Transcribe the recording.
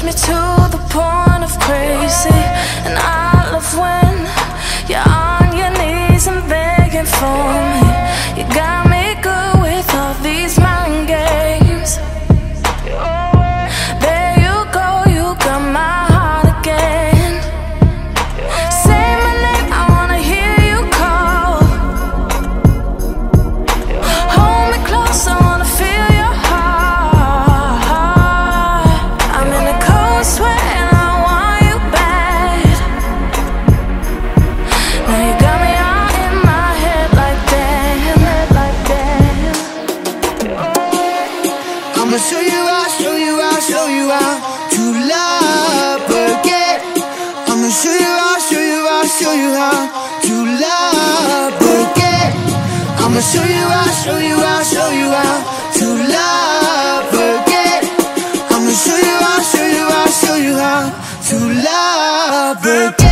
me to the point of crazy. And I love when you're on your knees and begging for me. You got me good with all these mind games. There you go, you got my heart again. Say my name, I wanna hear you call. Hold me close, I wanna feel your heart. I'm in a cold sweat and I want you bad. Now you got me all in my head like damn, like damn. I'ma show you how, show you how, show you how to love again. I'ma show you how, show you how, show you how to love again. I'ma show you how, show you how, show you how to love again. I'ma show you how, show you how, show you how to love again.